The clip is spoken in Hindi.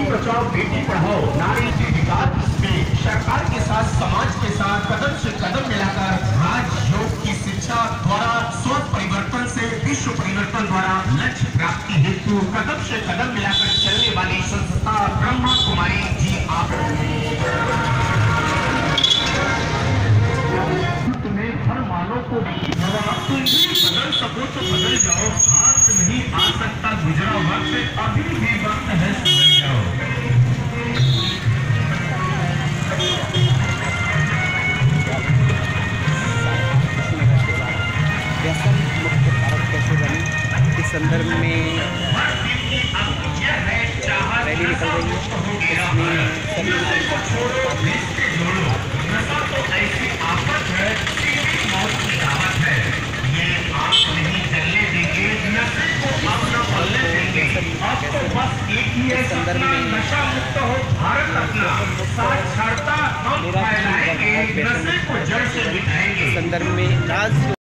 बेटी बचाओ बेटी पढ़ाओ नारी के विकास में सरकार के साथ समाज के साथ कदम से कदम मिलाकर राजयोग की शिक्षा द्वारा सोच परिवर्तन से विश्व परिवर्तन द्वारा लक्ष्य प्राप्ति हेतु कदम से कदम मिलाकर चलने वाली संस्था ब्रह्मा कुमारी जी आप तुम्हें हर मानव को तुम भी बदल सको तो बदल जाओ। हाथ नहीं आ सकता गुजरा वक्त अभी भी वक्त है सुधर जाओ। व्यसन मुक्त भारत कैसे बने इस संदर्भ में रैली निकल रही है। संदर्भ में नशा मुक्त हो भारत अपना साक्षरता हम फैलाएंगे, नशे को जड़ से मिटाएंगे। संदर्भ में